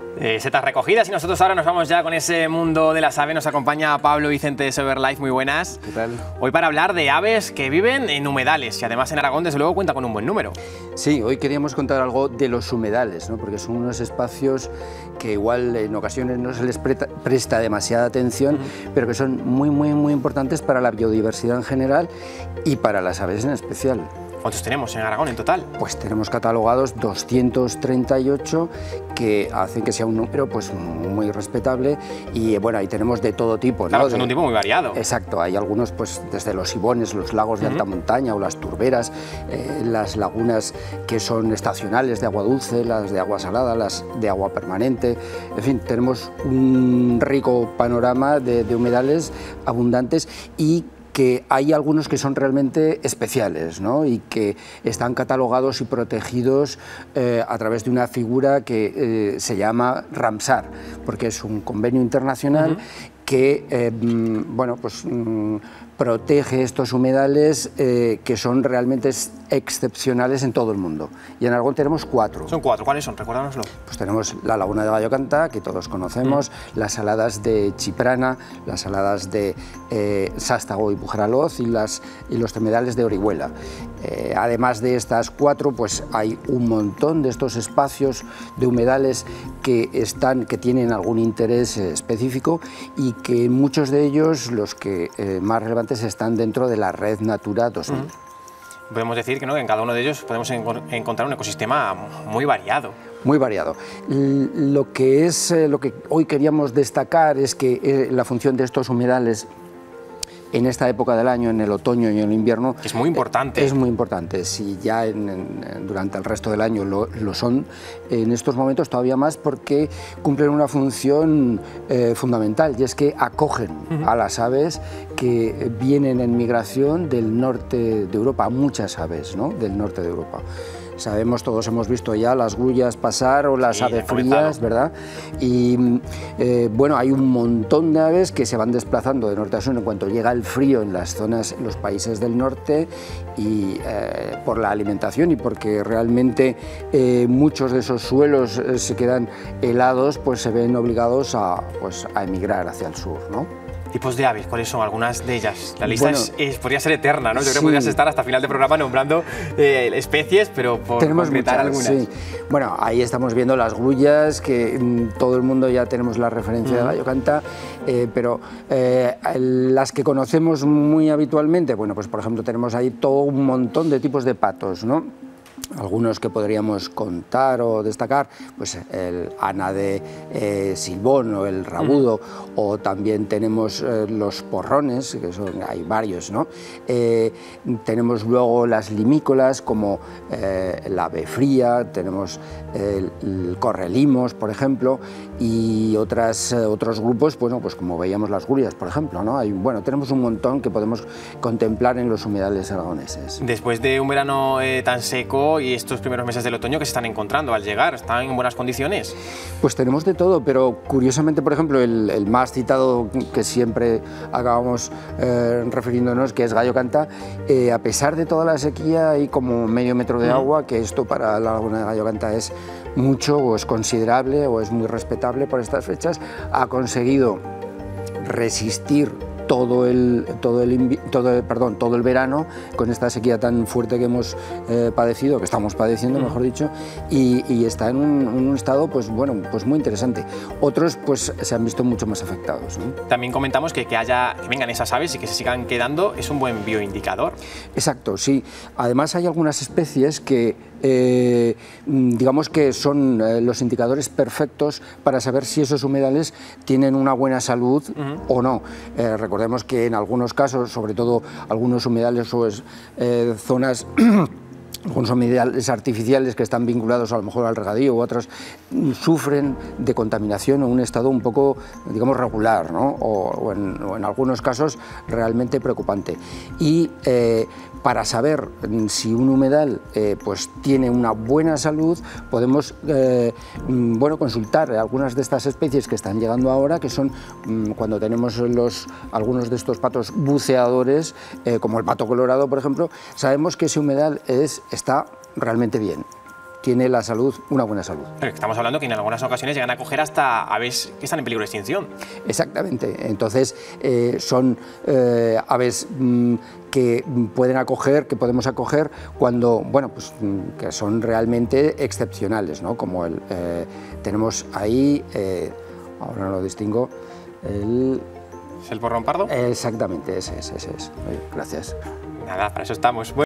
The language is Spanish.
Setas recogidas, y nosotros ahora nos vamos ya con ese mundo de las aves. Nos acompaña Pablo Vicente de SoberLife, muy buenas. ¿Qué tal? Hoy para hablar de aves que viven en humedales y además en Aragón desde luego cuenta con un buen número. Sí, hoy queríamos contar algo de los humedales, ¿no? Porque son unos espacios que igual en ocasiones no se les presta demasiada atención, pero que son muy importantes para la biodiversidad en general y para las aves en especial. ¿Cuántos tenemos en Aragón en total? Pues tenemos catalogados 238 que hacen que sea un número pues muy respetable, y bueno, ahí tenemos de todo tipo, Claro, ¿no? son un tipo muy variado. Exacto, hay algunos pues desde los ibones, los lagos de alta montaña o las turberas, las lagunas que son estacionales de agua dulce, las de agua salada, las de agua permanente, en fin, tenemos un rico panorama de humedales abundantes, y que hay algunos que son realmente especiales, ¿no? Y que están catalogados y protegidos a través de una figura que se llama Ramsar, porque es un convenio internacional que bueno, pues, protege estos humedales que son realmente excepcionales en todo el mundo. Y en Aragón tenemos 4. Son 4, ¿cuáles son? Recuérdanoslo. Pues tenemos la laguna de Gallocanta, que todos conocemos, las saladas de Chiprana, las saladas de Sástago y Pujaraloz, y los humedales de Orihuela. Además de estas 4, pues hay un montón de estos espacios de humedales que tienen algún interés específico, y que muchos de ellos, los que más relevantes, están dentro de la Red Natura 2000. Podemos decir que, ¿no?, que en cada uno de ellos podemos encontrar un ecosistema muy variado. Muy variado. Lo que hoy queríamos destacar es que la función de estos humedales en esta época del año, en el otoño y en el invierno, es muy importante. Es muy importante. Si ya durante el resto del año lo son, en estos momentos todavía más, porque cumplen una función fundamental, y es que acogen a las aves que vienen en migración del norte de Europa, muchas aves, ¿no?, del norte de Europa. Sabemos, todos hemos visto ya las grullas pasar, o las aves frías, ¿verdad? Y bueno, hay un montón de aves que se van desplazando de norte a sur en cuanto llega el frío en las zonas, en los países del norte, y por la alimentación, y porque realmente muchos de esos suelos se quedan helados, pues se ven obligados a emigrar hacia el sur, ¿no? ¿Tipos de aves? ¿Cuáles son algunas de ellas? La lista podría ser eterna, ¿no? Yo creo que podrías estar hasta final de programa nombrando especies, pero por concretar algunas. Sí. Bueno, ahí estamos viendo las grullas, que todo el mundo ya tenemos la referencia de Gallocanta, pero las que conocemos muy habitualmente, bueno, pues por ejemplo tenemos ahí todo un montón de tipos de patos, ¿no? Algunos que podríamos contar o destacar, pues el ana de Silbón, o el rabudo, o también tenemos los porrones, que hay varios, ¿no? Tenemos luego las limícolas, como la ave fría, tenemos el correlimos, por ejemplo, y otros grupos, bueno, pues como veíamos las grullas, por ejemplo, ¿no? Tenemos un montón que podemos contemplar en los humedales aragoneses. Después de un verano tan seco y estos primeros meses del otoño, ¿qué se están encontrando al llegar? ¿Están en buenas condiciones? Pues tenemos de todo, pero curiosamente, por ejemplo, el más citado, que siempre acabamos refiriéndonos, que es Gallocanta, a pesar de toda la sequía, hay como medio metro de agua, que esto para la laguna de Gallocanta es mucho, o es considerable, o es muy respetable por estas fechas. Ha conseguido resistir todo el verano con esta sequía tan fuerte que hemos padecido, que estamos padeciendo, mejor dicho, y está en un estado, pues bueno, pues muy interesante. Otros pues se han visto mucho más afectados, ¿no? También comentamos que vengan esas aves y que se sigan quedando es un buen bioindicador. Exacto, sí. Además hay algunas especies que digamos que son los indicadores perfectos para saber si esos humedales tienen una buena salud o no. Recordemos que en algunos casos, sobre todo algunos humedales o zonas algunos humedales artificiales que están vinculados a lo mejor al regadío, u otros sufren de contaminación en un estado un poco, digamos, regular, ¿no? o en algunos casos realmente preocupante. Y para saber si un humedal pues tiene una buena salud, podemos bueno, consultar algunas de estas especies que están llegando ahora, que son cuando tenemos algunos de estos patos buceadores, como el pato colorado, por ejemplo, sabemos que ese humedal está realmente bien. tiene la salud, una buena salud. Pero estamos hablando que en algunas ocasiones llegan a coger hasta aves que están en peligro de extinción. Exactamente, entonces son aves que pueden acoger, que podemos acoger cuando, bueno, pues que son realmente excepcionales, ¿no? Como tenemos ahí, ahora no lo distingo, ¿Es el porrón pardo? Exactamente, ese es. Gracias. Nada, para eso estamos.